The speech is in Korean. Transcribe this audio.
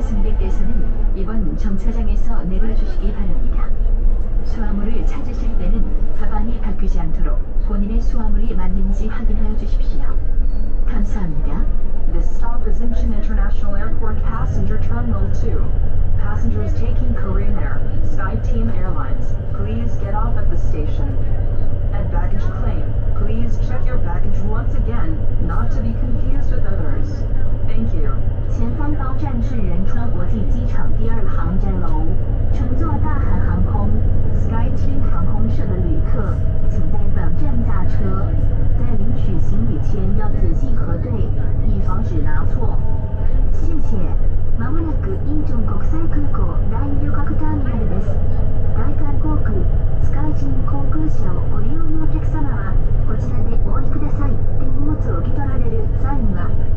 승객께서는 이번 정차장에서 내려주시기 바랍니다. 수화물을 찾으실 때는 가방이 바뀌지 않도록 본인의 수화물이 맞는지 확인하여 주십시오. 감사합니다. This stop is Incheon International Airport Passenger Terminal 2. Passengers taking Korean Air, SkyTeam Airlines, please get off at the station. At baggage claim, please check your baggage once again, not to be confused with others. Thank you. 前方到站是仁川国际机场第2航站楼。乘坐大韩航空 SkyTeam 航空社的旅客，请在本站下车。在领取行李前要仔细核对，以防止拿错。谢谢。まもなくインチョン国際空港第2旅客ターミナルです。大韓航空、スカイチーム航空社をご利用のお客様は、こちらでお降りください。手荷物を受け取られる際には、